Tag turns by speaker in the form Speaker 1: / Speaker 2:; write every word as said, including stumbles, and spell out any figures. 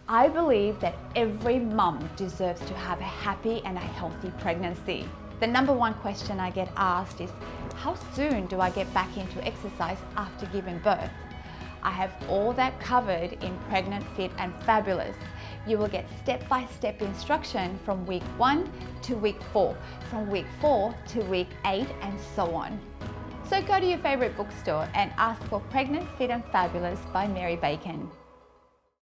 Speaker 1: I believe that every mum deserves to have a happy and a healthy pregnancy. The number one question I get asked is, how soon do I get back into exercise after giving birth? I have all that covered in Pregnant, Fit and Fabulous. You will get step-by-step instruction from week one to week four, from week four to week eight, and so on. So go to your favorite bookstore and ask for Pregnant, Fit and Fabulous by Mary Bacon.